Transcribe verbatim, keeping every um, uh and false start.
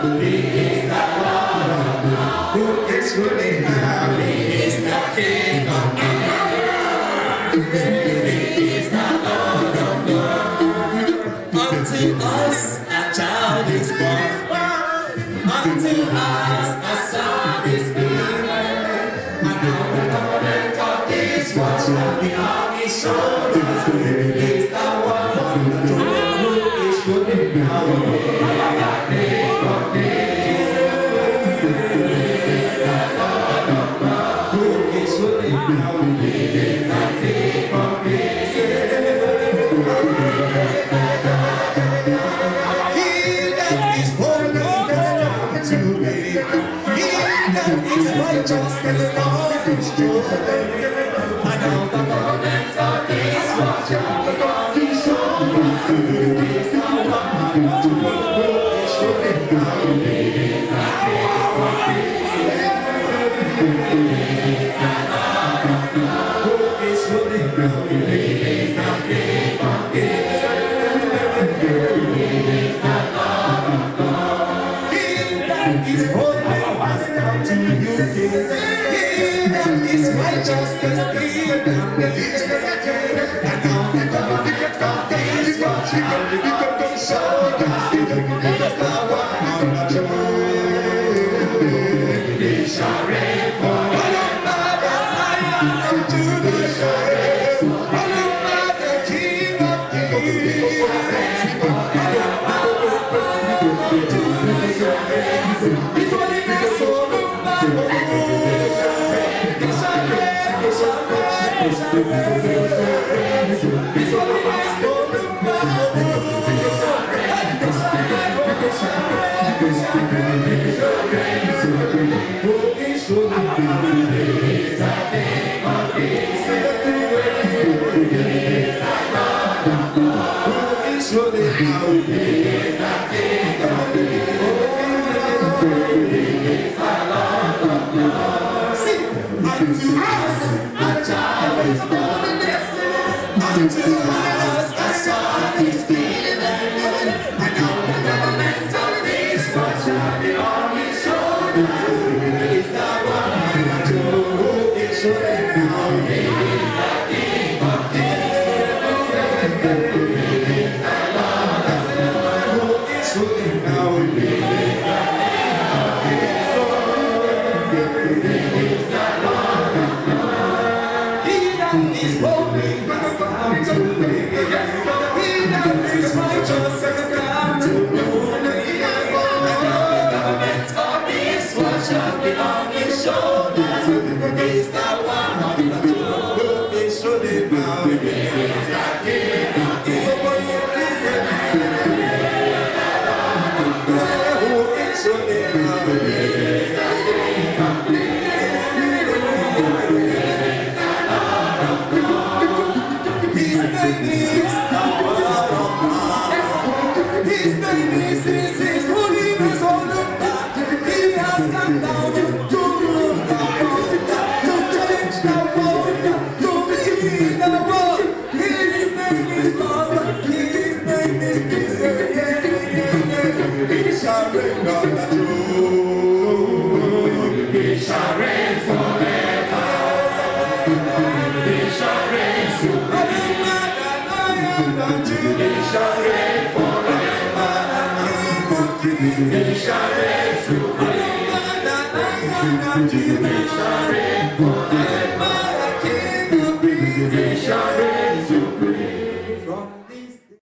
He is the Lord of Lords. Who is ruling now? He is the King of Kings. He is the Lord of Lords. Unto us a child is born. Unto us a son is given. And now the government of this world shall be on his shoulders. He is the one on the throne who is ruling now. He is the King of Kings. The Lord of Lords, who is ruling now. He is the King of Kings. He that is holy has come to me. He that is righteous has come his joy. And now the government of this world shall be on his shoulders. He is the one who is ruling now. He is the King of Kings. The Lord of Lords, who is ruling now. He is the King of Kings. His holy has come to you, King. He that is righteous is King, and now the government of this world shall be on his shoulders. He is the one on the throne. He shall reign forever. The Lion of Judah shall reign forever. The King of Kings shall reign forever. His Holiness, Olumba, he shall reign, he shall reign, he shall reign. His Holiness, Olumba, he shall reign, he shall reign, he shall reign, he shall reign, he shall reign. Who is ruling now? He is the King of Kings. He is the Lord of Lords. Who is ruling now? He is the King of Kings. Unto us a child is born, unto us a son is given, and now the government of this world shall be on his shoulders. He is the one who is ruling now. He is the King of Kings. He is the Lord of Lords, who is ruling now. He is the King of Kings. He's holy, has come to me. He that is righteous has come to me. And now the government of this world shall be on his shoulders. He's the one on the throne who is ruling now. He is the King of Kings. Who is ruling now? He is the King of Kings. His name is the Lord of Lords. His name is His, his Holiness, Olumba. He has come down to rule the world, to change the world, to lead the world. His name is Lord. His name is Jesus. He shall reign on the throne. He shall reign forever. He shall reign forever. He shall reign forever. He shall reign forever. He shall reign forever.